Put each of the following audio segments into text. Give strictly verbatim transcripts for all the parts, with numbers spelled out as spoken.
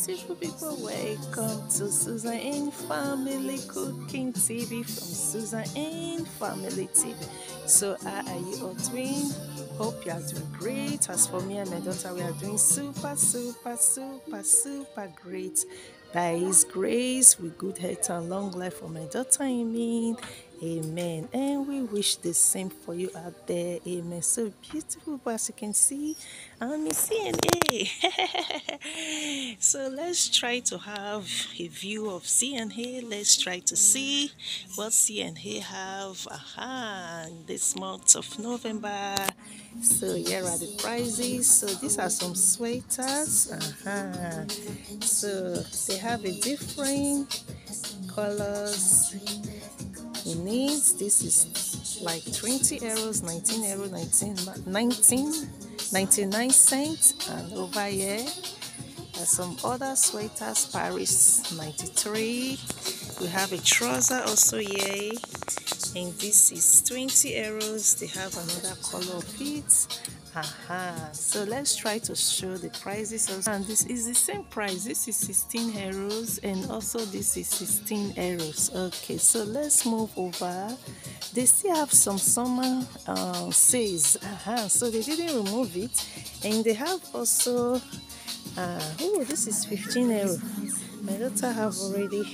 beautiful people, welcome to Susan and Family Cooking T V from Susan and Family T V. So, how are you all doing? Hope you are doing great. As for me and my daughter, we are doing super, super, super, super great. By His grace, with good health and long life for my daughter, amen. Amen. And we wish the same for you out there. Amen. So beautiful, but as you can see, I'm in C N A. So let's try to have a view of C N A. Let's try to see what C N A have aha, in this month of November. So here are the prices. So these are some sweaters. Uh-huh. So they have a different colors in it. This is like twenty euros, nineteen euros, nineteen, nineteen, ninety-nine cents. And over here are some other sweaters. Paris ninety-three. We have a trouser also here, and this is twenty euros. They have another color of it. Aha. So let's try to show the prices also. And this is the same price. This is sixteen euros, and also this is sixteen euros. Okay, so let's move over. They still have some summer uh, sales. Aha. So they didn't remove it, and they have also uh, oh, this is fifteen euro. My daughter have already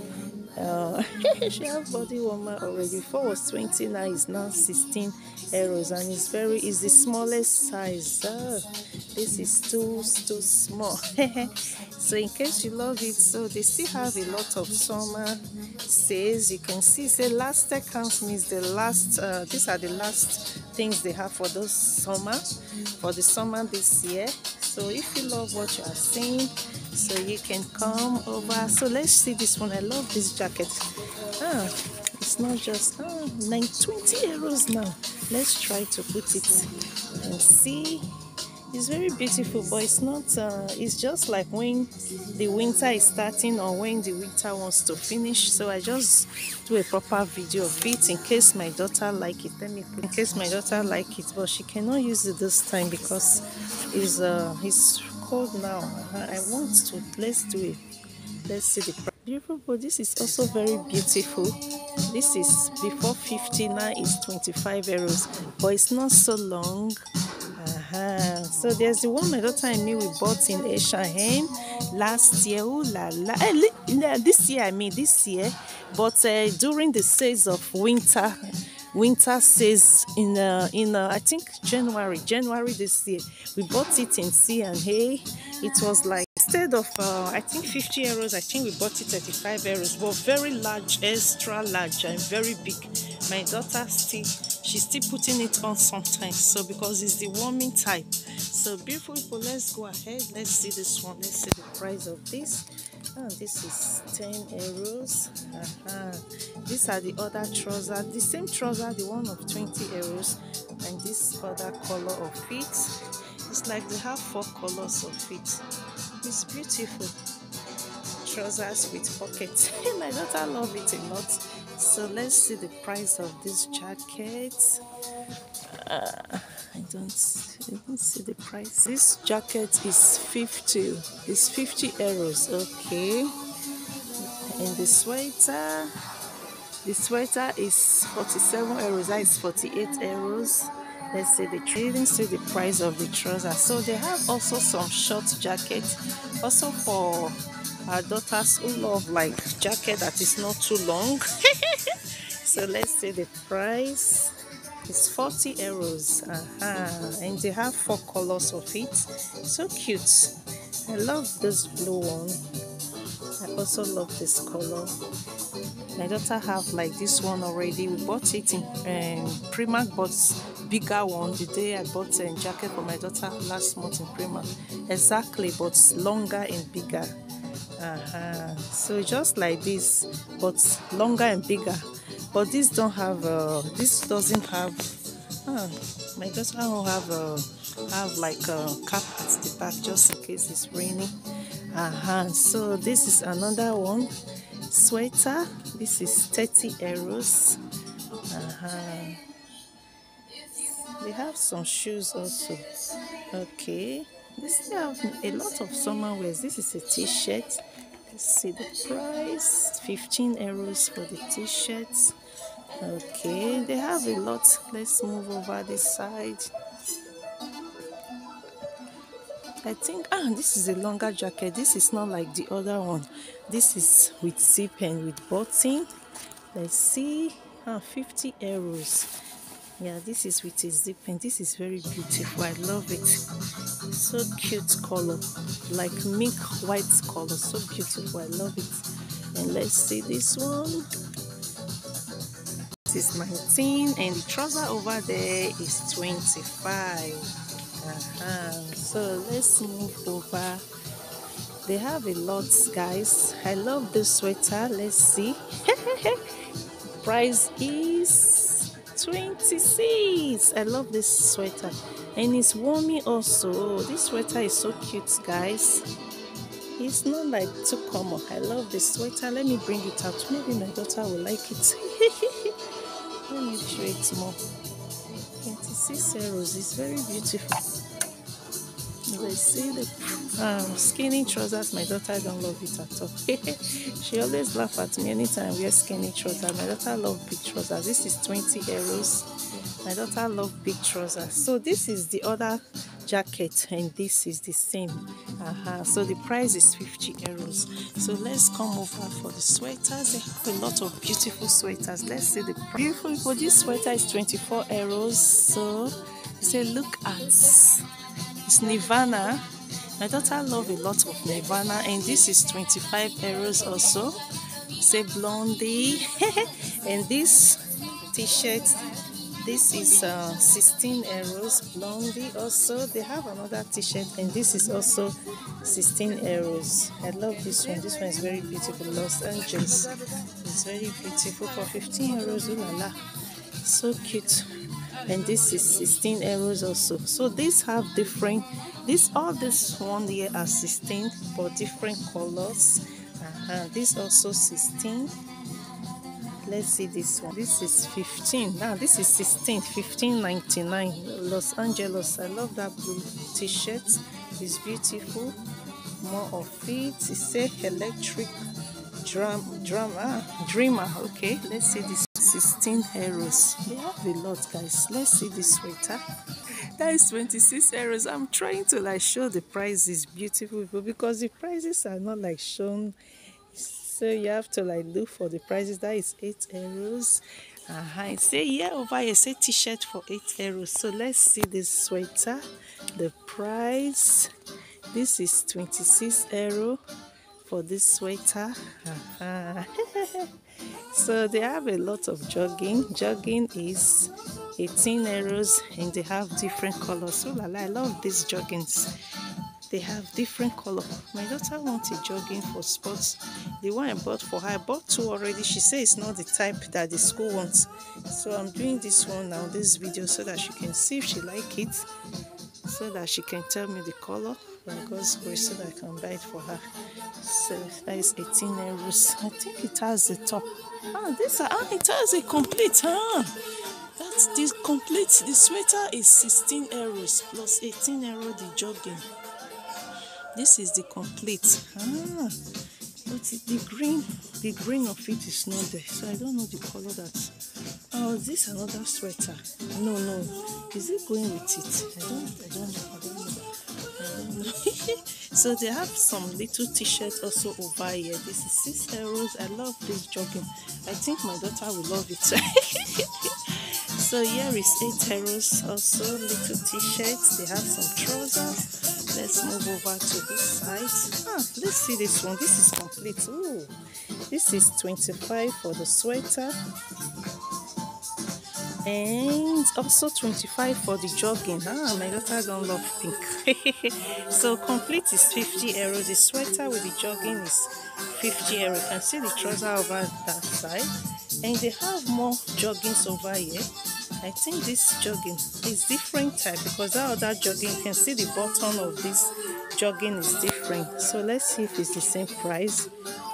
uh, she have body warmer already. Before was twenty-nine, is now sixteen euros, and it's very is the smallest size. Uh, this is too too small. So in case you love it, so they still have a lot of summer sales. You can see, say last tech counts means the last. Uh, these are the last things they have for those summer, for the summer this year. So if you love what you are seeing, so you can come over. So let's see this one. I love this jacket. Ah, it's not just ah, nine twenty euros now. Let's try to put it and see. It's very beautiful, but it's not. Uh, it's just like when the winter is starting or when the winter wants to finish. So I just do a proper video of it in case my daughter like it. Let me put in case my daughter like it, but she cannot use it this time because it's uh it's cold now. Uh, I want to. Let's do it. Let's see the price. Beautiful, but this is also very beautiful. This is before fifty, now is twenty-five euros, but it's not so long. Uh-huh. So there's the one my daughter and me we bought in Asian last year. Ooh la la. Eh, this year, I mean this year, but uh, during the sales of winter. Winter sales in uh, in uh, I think January January this year we bought it in C and A. It was like instead of uh, I think fifty euros, I think we bought it thirty-five euros, but very large, extra large and very big. My daughter still she's still putting it on sometimes, so because it's the warming type. So beautiful people, let's go ahead, let's see this one, let's see the price of this. And this is ten euros. Uh-huh. These are the other trousers, the same trouser, the one of twenty euros, and this other color of it. It's like they have four colors of it. It's beautiful. Trousers with pockets. My daughter loves it a lot. So let's see the price of this jacket. Uh, I don't even see the price. This jacket is fifty. It's fifty euros. Okay. And the sweater, the sweater is forty-seven euros. That is forty-eight euros. Let's see the even see the price of the trouser. So they have also some short jackets, also for our daughters who love like jacket that is not too long. So let's see the price. It's forty euros. Uh-huh. And they have four colors of it. So cute. I love this blue one. I also love this color. My daughter have like this one already. We bought it in um, Primark, but bigger one. The day I bought a jacket for my daughter last month in Primark. Exactly, but longer and bigger. Uh-huh. So just like this, but longer and bigger. But this don't have. Uh, this doesn't have. Uh, my daughter don't have. Uh, have like a cap at the back just in case it's raining. Uh-huh. So this is another one. Sweater. This is thirty euros. Uh-huh. They have some shoes also. Okay. They still have a lot of summer wears. This is a t-shirt. Let's see the price. fifteen euros for the t-shirts. Okay, they have a lot. Let's move over this side. I think, ah, this is a longer jacket. This is not like the other one. This is with zip and with button. Let's see, ah, fifty euros. Yeah, this is with a zip and this is very beautiful. I love it. So cute color, like milk white color. So beautiful. I love it. And let's see this one. This is nineteen and the trouser over there is twenty-five. Uh-huh. So let's move over. They have a lot, guys. I love this sweater. Let's see. Price is twenty-six. I love this sweater and it's warmy also. This sweater is so cute, guys. It's not like too common. I love this sweater. Let me bring it out. Maybe my daughter will like it. Let me show it more. twenty-six euros. It's very beautiful. Let's see the um, skinny trousers. My daughter don't love it at all. She always laughs at me anytime I wear skinny trousers. My daughter loves big trousers. This is twenty euros. My daughter loves big trousers. So this is the other jacket and this is the same. Uh-huh. So the price is fifty euros. So let's come over for the sweaters. They have a lot of beautiful sweaters. Let's see the price. Beautiful. For this sweater is twenty-four euros. So say, look at. It's Nirvana. My daughter loves a lot of Nirvana and this is twenty-five euros also. Say Blondie. And this t-shirt, this is uh, sixteen euros. Blondie also. They have another t-shirt and this is also sixteen euros. I love this one. This one is very beautiful. Los Angeles. It's very beautiful for fifteen euros. Ooh la la. So cute. And this is sixteen euros also. So these have different, this all this one here are sixteen for different colors. Uh-huh. This also sixteen. Let's see this one. This is fifteen. Now this is sixteen. fifteen ninety-nine. Los Angeles. I love that blue t-shirt. It's beautiful. More of it. It's a electric drum drama dreamer. Okay, let's see this. sixteen euros. They have a lot, guys. Let's see this sweater. That is twenty-six euros. I'm trying to like show the prices beautiful because the prices are not like shown. So you have to like look for the prices. That is eight euros. Uh-huh. Say yeah over here. Say t-shirt for eight euros. So let's see this sweater. The price. This is twenty-six euro for this sweater. Uh-huh. So they have a lot of jogging. Jogging is eighteen euros and they have different colors. Oh la la, I love these joggings. They have different color. My daughter wants a jogging for sports. The one I bought for her, I bought two already. She says it's not the type that the school wants. So I'm doing this one now, this video, so that she can see if she like it, so that she can tell me the color. By God's grace, so that I can buy it for her. So that is eighteen euros. I think it has the top. Ah, this ah, it has a complete. Ah, that's this complete. The sweater is sixteen euros plus eighteen euro the jogging. This is the complete. Ah, but the green, the green of it is not there. So I don't know the color that. Oh, is this another sweater? No, no. Is it going with it? I don't. I don't know. I don't know. So they have some little t-shirts also over here. This is six euros. I love this jogging. I think my daughter will love it. So here is eight euros also, little t-shirts. They have some trousers. Let's move over to this side. Ah, let's see this one. This is complete. Ooh, this is twenty-five for the sweater. And also twenty-five for the jogging. Ah, my daughter don't love pink. So complete is fifty euros. The sweater with the jogging is fifty euros. You can see the trouser over that side. And they have more joggings over here. I think this jogging is different type because that other jogging, you can see the bottom of this jogging is different. So let's see if it's the same price.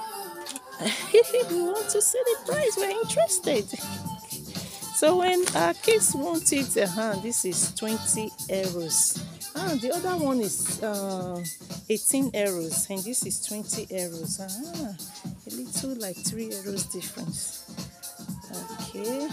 We want to see the price. We're interested. So when our kids want it, uh, this is twenty euros. Ah, the other one is uh, eighteen euros, and this is twenty euros. Ah, a little like three euros difference. Okay,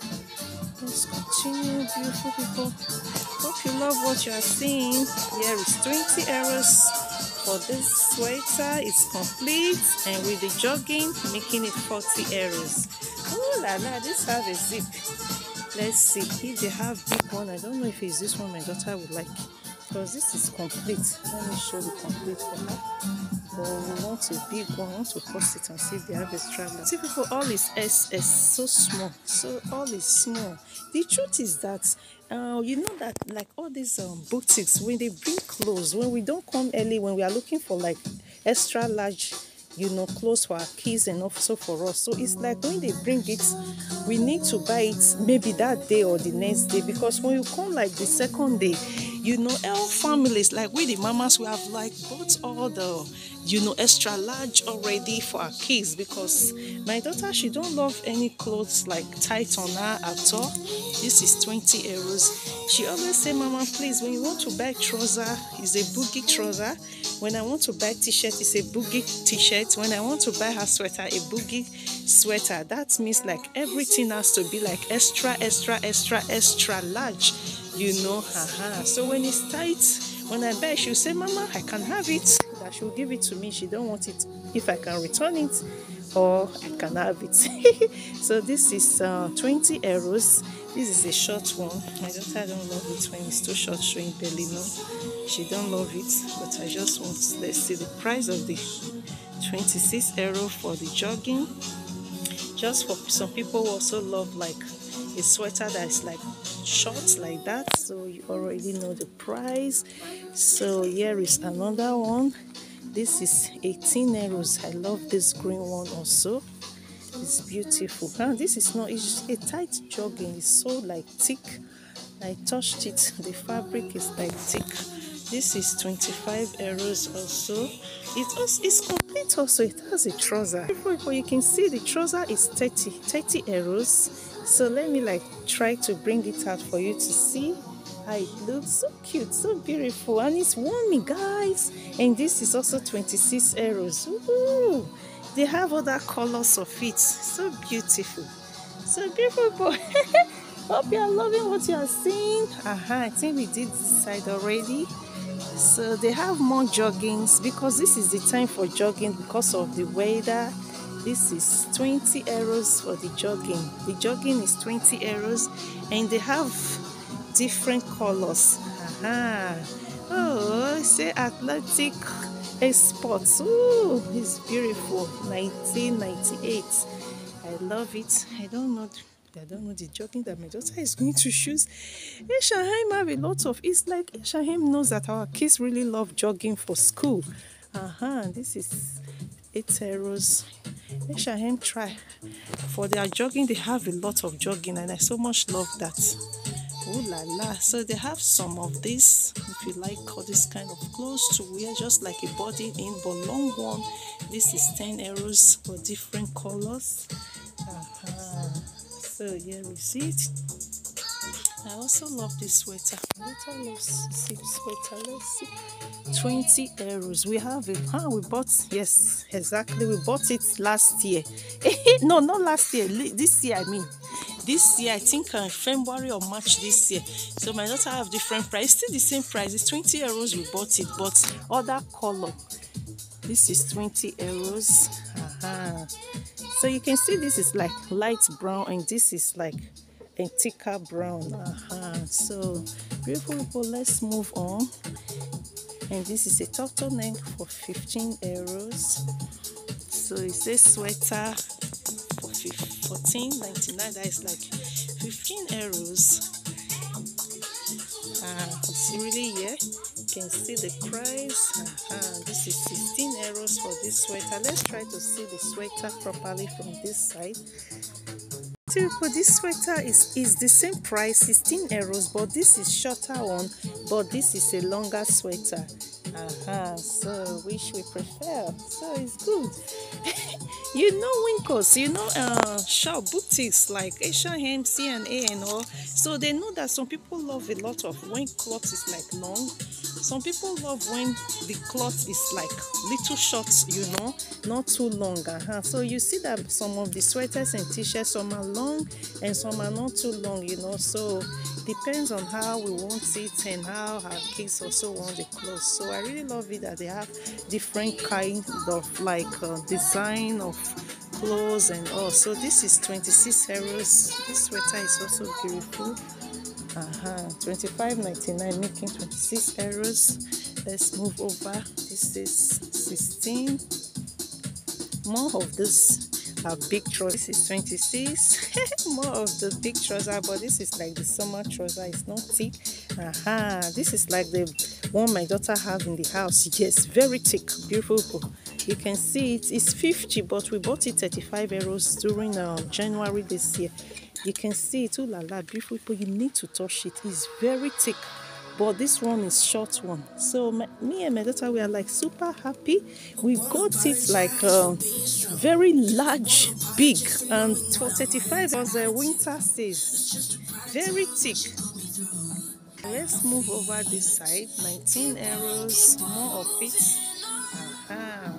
let's continue, beautiful people. Hope you love what you are seeing. Here is twenty euros for this sweater. It's complete, and with the jogging, making it forty euros. Oh la la, this have a zip. Let's see if they have big one. I don't know if it's this one my daughter would like, because this is complete. Let me show the complete for her. But we want a big one. I want to post it and see if they have extra large. See people, all is S S, so small. So all is small. The truth is that uh, you know that like all these um, boutiques, when they bring clothes, when we don't come early, when we are looking for like extra large, you know, clothes for our kids and also for us. So it's like when they bring it, we need to buy it maybe that day or the next day, because when you come like the second day, you know, our families, like we the mamas, we have like bought all the, you know, extra large already for our kids, because my daughter, she don't love any clothes like tight on her at all. This is twenty euros. She always say, Mama, please, when you want to buy trouser, it's a boogie trouser. When I want to buy t-shirt, it's a boogie t-shirt. When I want to buy her sweater, a boogie sweater. That means like everything has to be like extra, extra, extra, extra large, you know. Uh-huh. So when it's tight, when I buy, she'll say, Mama, I can have it. That she'll give it to me. She don't want it. If I can return it, or I can have it. So this is uh, twenty euros. This is a short one. My daughter don't love it when it's too short, showing belly. No, she don't love it. But I just want, let's see the price of the twenty-six euro for the jogging. Just for some people who also love like a sweater that is like short like that. So you already know the price. So here is another one. This is eighteen euros. I love this green one also. It's beautiful. And this is not, it's a tight jogging. It's so like thick. I touched it. The fabric is like thick. This is twenty-five euros also. It also is complete also. It has a trouser. Before you can see the trouser is thirty, thirty euros. So let me like try to bring it out for you to see. It looks so cute, so beautiful, and it's warming, guys. And this is also twenty-six euros. Ooh, they have other colors of it. So beautiful, so beautiful. Hope you are loving what you are seeing. Uh-huh, I think we did this side already. So they have more joggings, because this is the time for jogging because of the weather. This is twenty euros for the jogging. The jogging is twenty euros, and they have different colors. Aha. Oh, say athletic sports. Oh, it's beautiful. nineteen ninety-eight. I love it. I don't know. I don't know the jogging that my daughter is going to choose. Eshaheim have a lot of. It's like Eshaheim knows that our kids really love jogging for school. Uh-huh. This is eight euros. Eshaheim try. For their jogging, they have a lot of jogging, and I so much love that. Oh la la. So they have some of this, if you like all this kind of clothes to wear, just like a body in but long one. This is ten euros for different colors. Uh-huh. So here we see it. I also love this sweater. Let's see the sweater. Let's see. twenty euros. We have it. Huh? We bought, yes, exactly. We bought it last year. No, not last year. This year, I mean. This year, I think uh, February or March this year. So my daughter have different price. Still the same price. It's twenty euros. We bought it, but other color. This is twenty euros. Uh-huh. So you can see this is like light brown, and this is like a thicker brown. Uh-huh. So beautiful people, let's move on. And this is a turtleneck for fifteen euros. So it's a sweater for fourteen ninety-nine. That is like fifteen euros. Uh, it's really here. You can see the price. Uh-huh. This is sixteen euros for this sweater. Let's try to see the sweater properly from this side. For this sweater is is the same price, sixteen euros, but this is shorter one, but this is a longer sweater. Uh-huh. So which we prefer. So it's good. You know Winkles, you know uh shop boutiques like Asian Hem, C and A and all. So they know that some people love a lot of when cloth is like long. Some people love when the cloth is like little short, you know, not too long. Uh-huh. So you see that some of the sweaters and t-shirts, some are long and some are not too long, you know. So depends on how we want it and how our kids also want the clothes. So I really love it that they have different kinds of like uh, design of clothes and all. So this is twenty-six euros. This sweater is also beautiful. Uh-huh. twenty-five ninety-nine making twenty-six euros. Let's move over. This is sixteen. More of this are big trousers. This is twenty-six. More of the big trouser, but this is like the summer trouser. It's not thick. Aha, uh-huh. This is like the one my daughter have in the house. Yes, very thick, beautiful. You can see it. It's fifty, but we bought it thirty-five euros during uh, January this year. You can see it. Ooh la la, beautiful. But you need to touch it. It's very thick. But this one is short one. So my, me and my daughter, we are like super happy. We got it like uh, very large, big, and for thirty-five was a winter sales. Very thick. Let's move over this side. nineteen euros. More of it. Aha.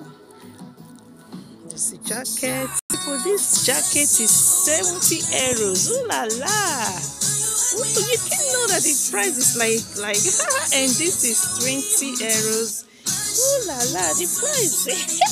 This is jacket. For this jacket is seventy euros. Ooh la la. Ooh, you can know that the price is like like and this is twenty euros. Ooh la la, the price.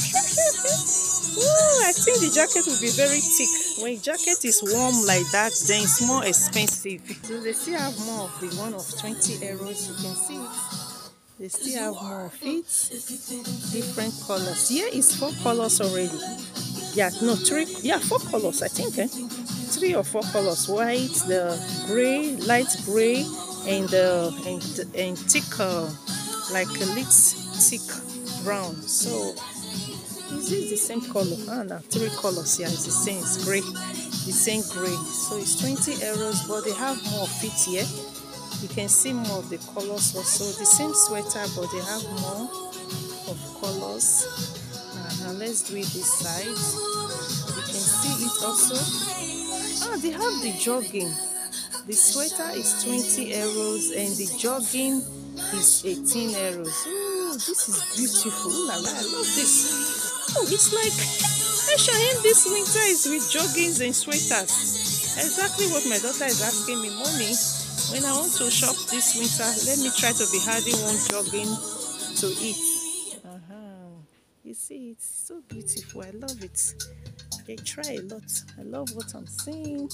Ooh, I think the jacket will be very thick. When jacket is warm like that, then it's more expensive. So they still have more of the one of twenty euros. You can see it. They still have more of it. Different colors. Here is four colors already. Yeah, no, three. Yeah, four colors, I think. Eh? Three or four colors: white, the gray, light gray, and uh, and and thick, uh, like a lit thick brown. So is it the same color? Ah, no, three colors. Yeah, it's the same. It's gray, the same gray. So it's twenty euros, but they have more of it here. You can see more of the colors also. The same sweater, but they have more of colors. Uh, let's do it this side. You can see it also. Ah, they have the jogging. The sweater is twenty euros and the jogging is eighteen euros. Ooh, this is beautiful. Ooh la la, I love this. Oh, it's like Asian this winter is with joggings and sweaters. Exactly what my daughter is asking me, Mommy. When I want to shop this winter, let me try to be having one jogging to eat. Uh-huh. You see, it's so beautiful. I love it. They try a lot. I love what I'm seeing.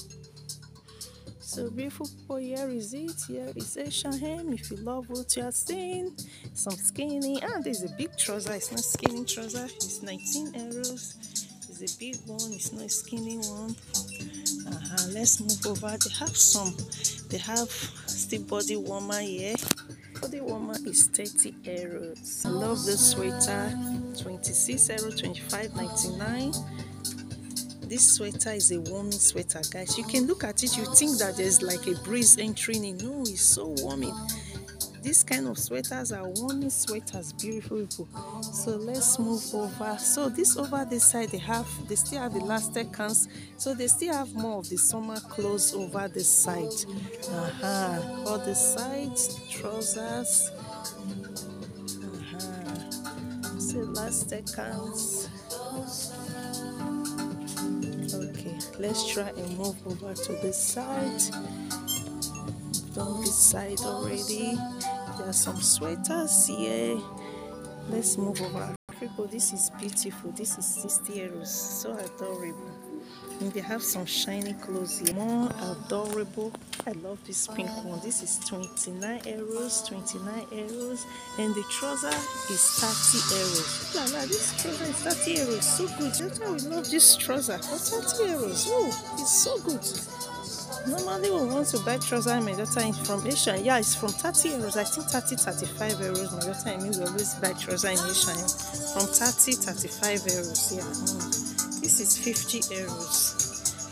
So beautiful people, here is it. Here is Asian hem. If you love what you are seeing, some skinny. And there's a big trouser. It's not skinny trouser. It's nineteen euros. It's a big one. It's not a skinny one. Uh-huh. Let's move over. They have some. They have still body warmer here. Body warmer is thirty euros. I love this sweater. twenty-six euros, twenty-five ninety-nine. This sweater is a warming sweater, guys. You can look at it, you think that there's like a breeze entering in. No, it's so warming. These kind of sweaters are warming sweaters, beautiful people. So let's move over. So this over this side, they have, they still have the elastic cans. So they still have more of the summer clothes over this side. Uh-huh. All the sides, trousers. Uh-huh. So elastic cans. Okay, let's try and move over to this side. Done this side already. There are some sweaters here. Let's move over. People, this is beautiful. This is sixty euros. So adorable. And they have some shiny clothes here. More adorable. I love this pink one. This is twenty-nine euros. twenty-nine euros. And the trouser is thirty euros. La la, this trouser is thirty euros. So good. That's why we love this trouser. For thirty euros. Oh, it's so good. Normally we want to buy trouser and my daughter from Asia. Yeah, it's from thirty euros. I think thirty, thirty-five euros. My daughter and me we always buy trouser in Asia from thirty, thirty-five euros. Yeah. Mm. This is fifty euros.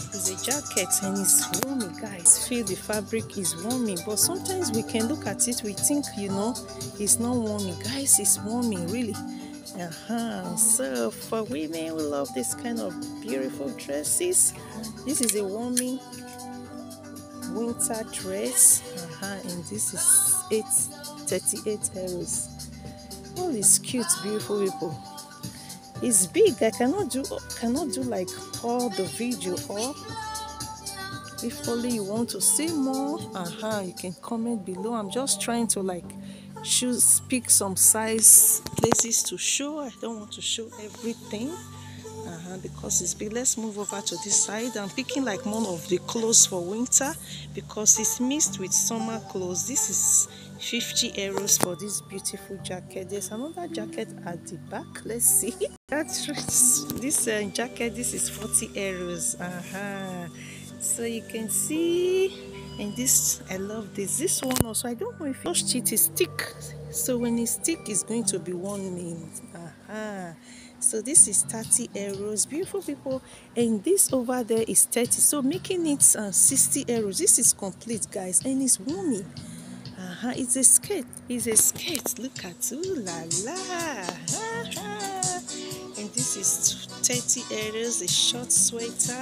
It's a jacket and it's warmy, guys. Feel the fabric is warmy, but sometimes we can look at it, we think, you know, it's not warmy. Guys, it's warmy, really. Uh-huh. So for women who love this kind of beautiful dresses, this is a warming winter dress. Uh-huh. And this is eight thirty-eight euros. All is cute, beautiful people. It's big. I cannot do cannot do like all the video, or if only you want to see more, uh-huh, you can comment below. I'm just trying to like choose pick some size places to show. I don't want to show everything, uh-huh, because it's big. Let's move over to this side. I'm picking like one of the clothes for winter because it's mixed with summer clothes. This is fifty euros for this beautiful jacket. There's another jacket at the back. Let's see. That's this uh, jacket. This is forty euros. Uh-huh. So you can see, and this, I love this. This one also, I don't know if it, it is thick. So when it's thick, it's going to be one minute. Uh-huh. So this is thirty euros, beautiful people, and this over there is thirty. So making it uh, sixty euros. This is complete, guys, and it's warming. Uh-huh. It's a skirt. It's a skirt. Look at, ooh la la. Uh-huh. And this is thirty euros, a short sweater.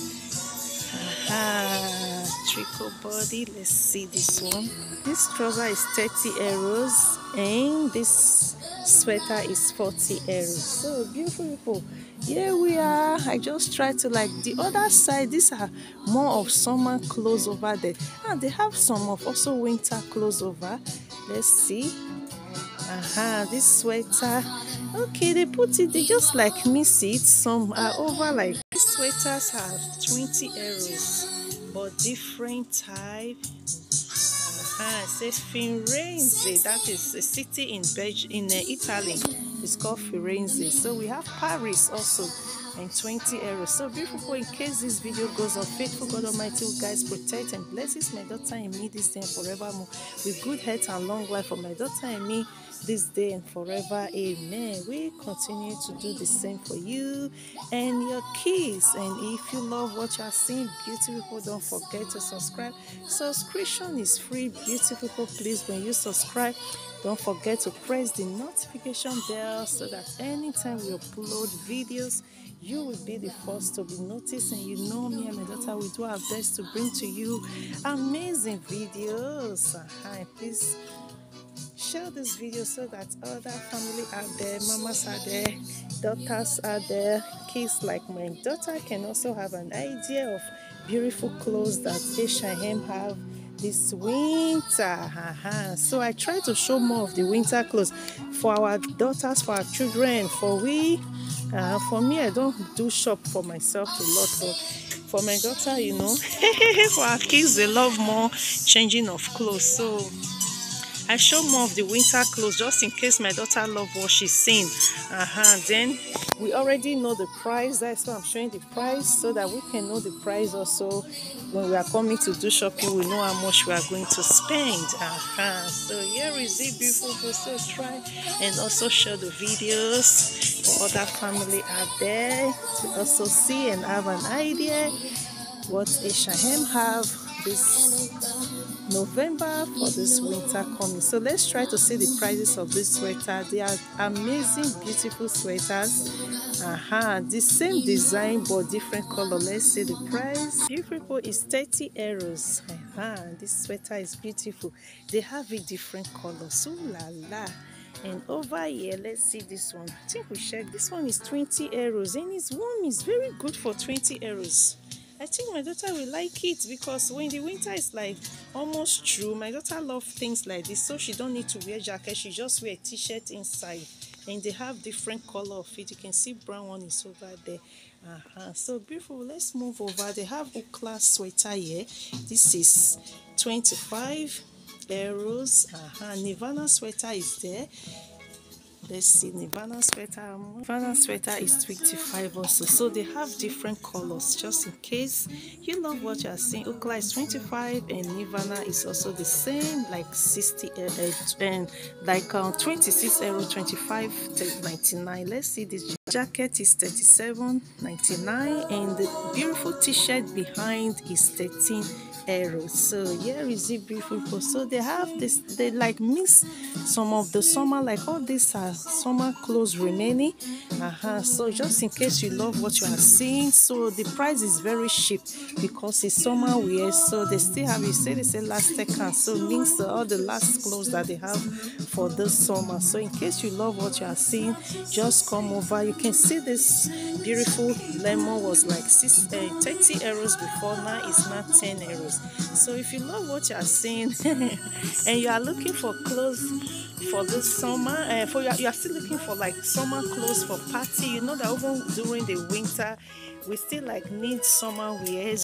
Uh-huh. Tricot body. Let's see this one. This trouser is thirty euros, and this sweater is forty euros. So beautiful people. Here we are. I just try to like the other side. These are more of summer clothes over there, and they have some of also winter clothes over. Let's see. Uh-huh, this sweater. Okay, they put it, they just like miss it. Some are over like these sweaters have twenty euros, but different type. Uh-huh, it says Firenze. That is a city in Belgium, in uh, Italy. It's called Firenze. So we have Paris also, and twenty euros. So beautiful. In case this video goes on, faithful God Almighty will guys protect and blesses my daughter and me this day and forevermore with good health and long life for my daughter and me this day and forever. Amen. We continue to do the same for you and your kids. And if you love what you are seeing, beautiful people, don't forget to subscribe. Subscription is free, beautiful people. Please, when you subscribe, don't forget to press the notification bell so that anytime we upload videos, you will be the first to be noticed. And you know me and my daughter, we do our best to bring to you amazing videos. Uh-huh. Please share this video so that other family out there, mamas out there, daughters out there, kids like my daughter can also have an idea of beautiful clothes that H and M have this winter. Uh-huh. So I try to show more of the winter clothes for our daughters, for our children, for we. Uh, for me, I don't do shop for myself a lot, but for my daughter, you know, for our kids, they love more changing of clothes. So I show more of the winter clothes just in case my daughter loves what she's seeing. Uh-huh. Then we already know the price. That's why I'm showing the price so that we can know the price also. When we are coming to do shopping, we know how much we are going to spend. Uh-huh. So here is it, beautiful. So try and also share the videos for other family out there to also see and have an idea what H and M have this November for this winter coming. So let's try to see the prices of this sweater. They are amazing, beautiful sweaters. Uh-huh. The same design but different color. Let's see the price. Beautiful is thirty euros. Uh-huh. This sweater is beautiful. They have a different colors. Ooh la la. And over here, let's see this one. I think we checked. This one is twenty euros and it's warm. It's very good for twenty euros. I think my daughter will like it because when the winter is like almost through, my daughter loves things like this, so she don't need to wear jacket. She just wear a t-shirt inside, and they have different color of it. You can see brown one is over there. Uh-huh. So beautiful. Let's move over. They have a class sweater here. This is twenty-five euros. Uh-huh. Nirvana sweater is there. Let's see, Nirvana sweater. Nirvana sweater is twenty-five also. So they have different colors just in case you love what you are seeing. Ukla is twenty-five and Nirvana is also the same, like sixty uh, and like um, twenty-six euro, twenty-five ninety-nine. Let's see this. Jacket is thirty-seven ninety-nine and the beautiful t-shirt behind is thirteen euros. So here is it, beautiful people. So they have this, they like mix some of the summer, like all these are summer clothes remaining. Uh-huh. So just in case you love what you are seeing, so the price is very cheap because it's summer wear. So they still have, you say they say last second, so means all the last clothes that they have for this summer. So in case you love what you are seeing, just come over. You can see this beautiful lemon was like six, uh, thirty euros before, now it's not ten euros. So if you love what you are seeing and you are looking for clothes for this summer, uh, for you are, you are still looking for like summer clothes for party, you know that even during the winter we still like need summer wears.